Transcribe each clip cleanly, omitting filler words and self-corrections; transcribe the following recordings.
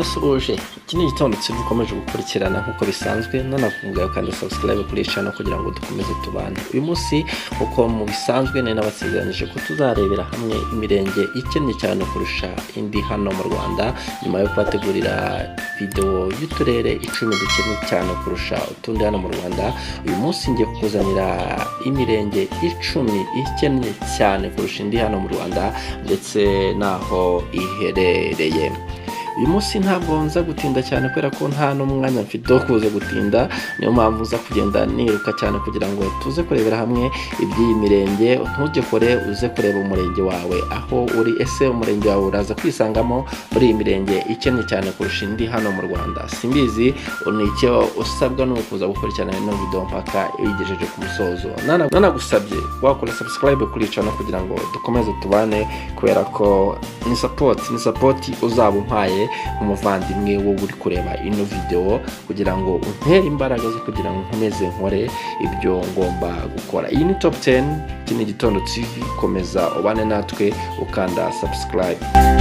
ndabasuhuje. Iki ni igitondo dukomeje gukurikirana nkuko bisanzwe, nanavuga kandi subscribe kuri channel kugira ngo dukomeze tubane. Uyu munsi uko mu bisanzwe ne nabasezeranyije ko tuzarebera hamwe imirenge ikennye cyane kurusha indi hano mu Rwanda, nyuma yo kwategurira video y'uturere 10 dukennye cyane kurusha utundi hano mu Rwanda. Uyu munsi ngiye kukuzanira imirenge 10 ikennye cyane kurusha indi hano mu Rwanda ndetse naho iherereye. Uyu munsi ntabwo nza gutinda cyane kubera ko nta n'umwanya mfite wo kuza gutinda, niyo mpamvu uza kugenda niruka cyane kugira ngo tuze kurebera hamwe iby'iyi mirenge. Ntujye kure, uze kureba umurenge wawe aho uri. Ese umurenge wawe uraza kwisangamo muri iyi mirenge ikennye cyane kurusha indi hano mu Rwanda? Simbizi, ni icyo usabwa no kuza gukurikirana ino video mpaka igejeje ku musozo. Nanagusabye wakora subscribe kuri channel kugira ngo dukomeze tubane, kubera ko ni support uzaba umpaye umuvandimwe wo uri kureba ino video, kugira ngo untere imbaraga zo kugira ngo nkomeze nkore ibyo ngomba gukora. Iyi ni Top 10 kini gitondo TV, komeza ubane natwe ukanda subscribe.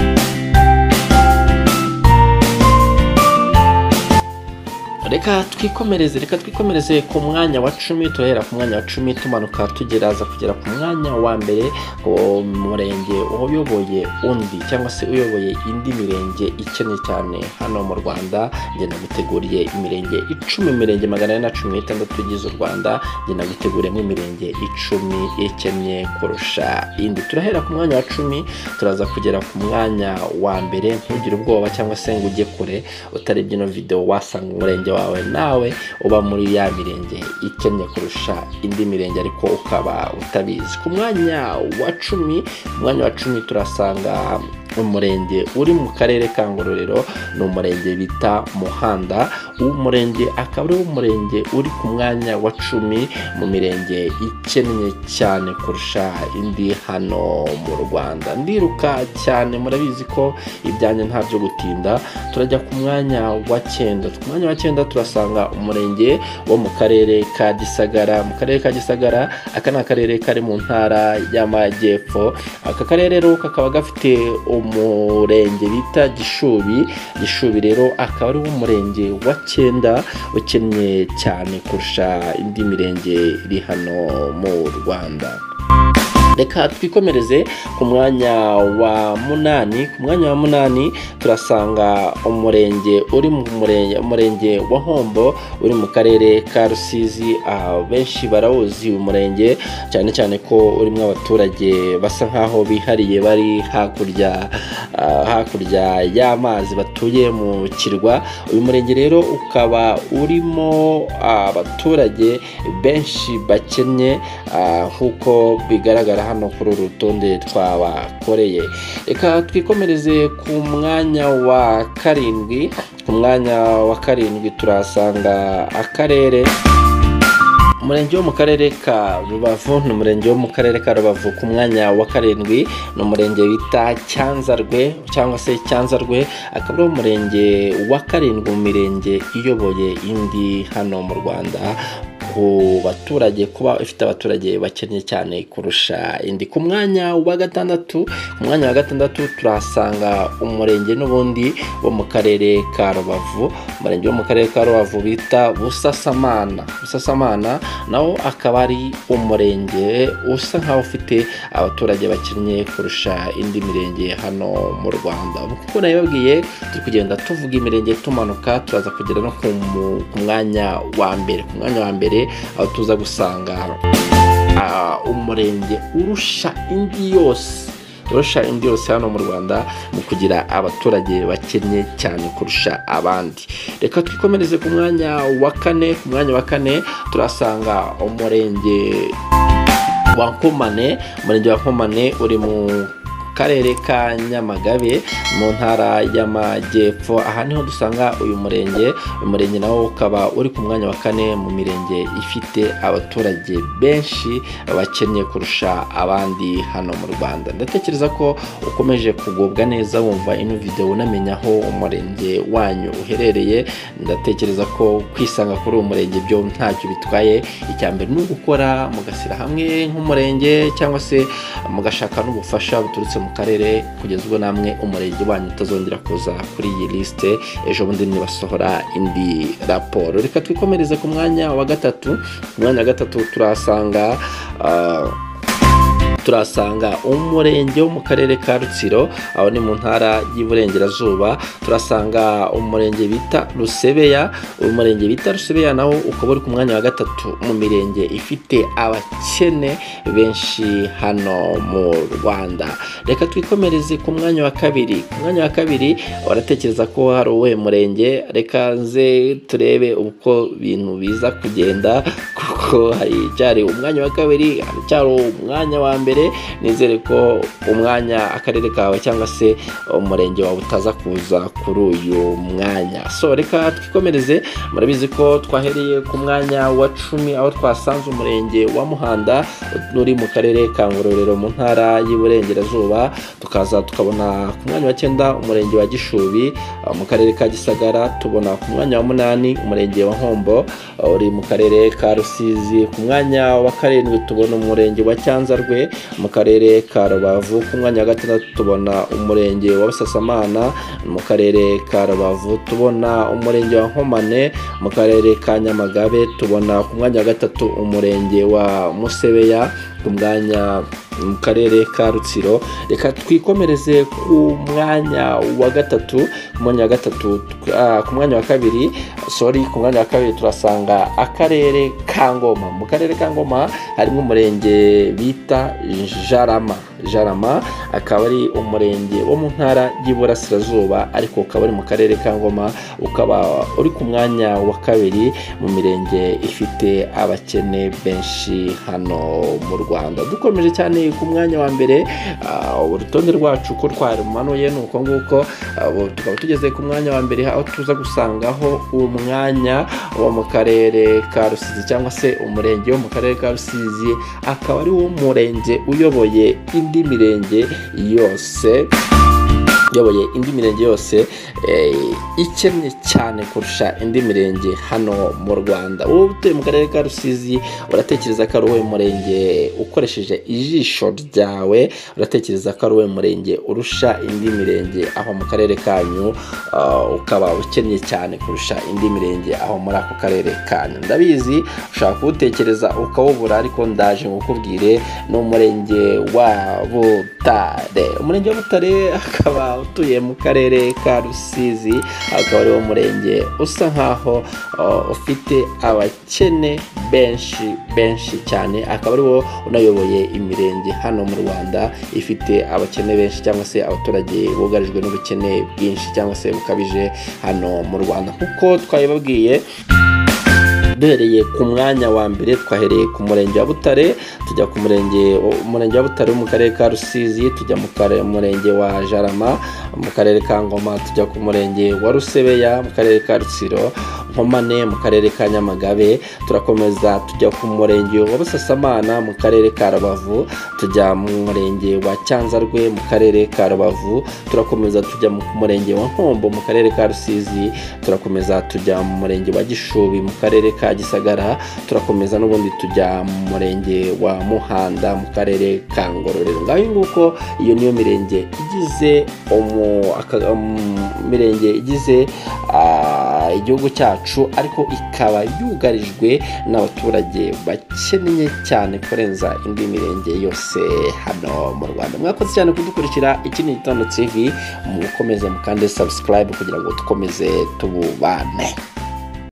Reka twikomereze ku mwanya wa 10. Turahera ku mwanya wa 10 tumanuka tugeraza kugera ku mwanya wa mbere, ku murenge uyoboye undi cyangwa se uyoboye indi mirenge ikennye cyane hano mu Rwanda. Nge naguteguriye imirenge 10, imirenge 416 tugize u Rwanda. Nge naguteguriyemo imirenge 10 ikennye kurusha indi. Turahera ku mwanya wa 10 turaza kugera ku mwanya wa mbere. Ntugire ubwoba cyangwa se ngo ujye kure utarebye ino video wasanga umurenge wawe nawe uba muri ya mirenge ikennye kurusha indi mirenge ariko ukaba utabizi. Ku mwanya wa 10 turasanga umurenge uri mu karere ka Ngororero, ni umurenge bita Muhanda. Umurenge akaba ari umurenge uri ku mwanya wa 10 mu mirenge ikennye cyane kurusha indi hano mu Rwanda. Ndiruka cyane, murabizi ko ibyanjye nta byo gutinda. Turajya ku mwanya wa 9. Ku mwanya wa 9 turasanga umurenge wo mu karere ka Gisagara. Mu karere ka Gisagara, aka ni akarere kari mu ntara y'Amajyepfo. Aka karere rero kakaba gafite umurenge bita Gishubi. Gishubi rero akaba ari umurenge wa 9 ukennye cyane kurusha indi mirenge iri hano mu Rwanda. Reka twikomereze ku mwanya wa 8. Ku mwanya wa 8 turasanga umurenge uri mu umurenge wa Hombo uri mu karere ka Rusizi. Benshi barawuzi umurenge cyane cyane ko urimo abaturage basa nkaho bihariye bari hakurya y'amazi, batuye mu kirwa. Uyu murenge rero ukaba urimo abaturage benshi bakennye nkuko bigaragara hano kuri uru rutonde twabakoreye. Reka twikomereze ku mwanya wa 7. Ku mwanya wa 7 turasanga akarere umurenge wo mu karere ka Rubavu. Ni umurenge wo mu karere ka Rubavu. Ku mwanya wa 7 ni umurenge bita Cyanzarwe cyangwa se Cyanzarwe, akaba ari umurenge wa 7 mu mirenge iyoboye indi hano mu Rwanda, ku baturage kuba ifite abaturage bakennye cyane kurusha indi. Ku mwanya wa 6 turasanga umurenge n'ubundi wo mu karere ka Rubavu. Umurenge wo mu karere ka Rubavu bita Busasamana nawo akaba ari umurenge usa nkaho ufite abaturage bakennye kurusha indi mirenge hano mu Rwanda. Kuko nabibabwiye turi kugenda tuvuga imirenge tumanuka, turaza kugera no ku mwanya wa mbere. Ku mwanya wa mbere aho tuza gusanga umurenge urusha indi yose hano mu Rwanda mu kugira abaturage bakennye cyane kurusha abandi. Reka twikomereze ku mwanya wa 4. Ku mwanya wa 4 turasanga umurenge wa Nkomane. Umurenge wa Nkomane uri mu karere ka Nyamagabe mu ntara y'Amajyepfo. Aha niho dusanga uyu murenge. Umurenge nawo ukaba uri ku mwanya wa 4 mu mirenge ifite abaturage benshi bakennye kurusha abandi hano mu Rwanda. Ndatekereza ko ukomeje kugubwa neza wumva ino video unamenya aho umurenge wanyu uherereye. Ndatekereza ko kwisanga kuri uwo murenge byo ntacyo bitwaye. Icyambere ni ugukora mugasira hamwe nk'umurenge cyangwa se mugashaka n'ubufasha buturutse mu karere kugeza ubwo namwe umurenge wanyu utazongera kuza kuri iyi liste ejo bundi nibasohora indi raporo. Reka twikomereze ku mwanya wa gatatu. turasanga umurenge wo mu karere ka Rutsiro, aho ni mu ntara y'Iburengerazuba. turasanga umurenge bita Rusebeya. Umurenge bita Rusebeya nawo ukaba uri ku mwanya wa gatatu mu mirenge ifite abakene benshi hano mu Rwanda. Reka twikomereze ku mwanya wa kabiri. Ku mwanya wa kabiri waratekereza ko hari uwuhe murenge? Reka nze turebe uko ibintu biza kugenda, kuko hari umwanya wa kabiri, hari umwanya wa mbere. Nizere ko akarere kawe cyangwa se umurenge wawe utaza kuza kuri uyu mwanya. So reka twikomereze. Murabizi ko twahereye ku mwanya wa 10 aho twasanze umurenge wa Muhanda uri mu karere ka Ngororero mu ntara y'Iburengerazuba. Tukaza tukabona ku mwanya wa 9 umurenge wa Gishubi mu karere ka Gisagara. Tubona ku mwanya wa 8 umurenge wa Nkombo uri mu karere ka Rusizi. Ku mwanya wa 7 tubona umurenge wa Cyanzarwe mu karere ka Rubavu. Ku mwanya wa 6 tubona umurenge wa Busasamana mu karere ka Rubavu. Tubona umurenge wa Nkomane mu karere ka Nyamagabe. Tubona ku mwanya wa 3 umurenge wa Musebeya mu karere ka Rutsiro. Reka twikomereze ku mwanya wa 3. Ku mwanya wa 2 turasanga akarere ka Ngoma. Mu karere ka Ngoma harimo umurenge bita Jarama akaba ari umurenge wo mu ntara y'Iburasirazuba, ariko ukaba ari mu karere ka Ngoma, ukaba uri ku mwanya wa 2 mu mirenge ifite abakene benshi hano mu Rwanda. Dukomeje cyane ku mwanya wa mbere, urutonde rwacu ko twarumanuye nuko nguko, tukaba tugeze ku mwanya wa mbere aho tuza gusangaho umwanya wo mu karere ka Rusizi cyangwa se umurenge wo mu karere ka Rusizi, akaba ari wo murenge uyoboye indi mirenge yose ikennye cyane kurusha indi mirenge hano mu Rwanda. Wowe utuye mu karere ka Rusizi uratekereza ko ari uwo murenge ukoresheje ijisho ryawe, uratekereza ko ari uwo murenge urusha indi mirenge aho mu karere kanyu, ukaba ukennye cyane kurusha indi mirenge aho muri ako karere kanyu? Ndabizi ushaka kuwutekereza ukawubura, ariko ndaje ngukubwire ni umurenge wa Butare. Umurenge wa Butare akaba utuye mu karere ka Rusizi, akaba ari wo murenge usa nkaho ufite abakene benshi cyane, akaba ari wo unayoboye imirenge hano mu Rwanda ifite abakene benshi, cyangwa se abaturage bugarijwe n'ubukene bwinshi cyangwa se bukabije hano mu Rwanda. Kuko twabibabwiye, duhereye ku mwanya wa mbere twahereye ku murenge wa Butare, tujya ku umurenge wa Butare mu karere ka Rusizi, tujya mu murenge wa Jarama mu karere ka Ngoma, tujya ku murenge wa Rusebeya mu karere ka Rutsiro, Nkomane mu karere ka Nyamagabe, turakomeza tujya ku murenge wa Busasamana mu karere ka Rubavu, tujya mu murenge wa Cyanzarwe mu karere ka Rubavu, turakomeza tujya mu murenge wa Nkombo mu karere ka Rusizi, turakomeza tujya mu murenge wa Gishubi mu karere ka Gisagara, turakomeza n'ubundi tujya mu murenge wa Muhanda mu karere ka Ngororero. Ngaho nguko iyo niyo mirenge igize igihugu cyacu, ariko ikaba yugarijwe n'abaturage bakennye cyane kurenza indi mirenge yose hano mu Rwanda. Mwakoze cyane kudukurikira. Iki ni Gitondo TV, mukomeze mukande subscribe kugira ngo dukomeze tububane.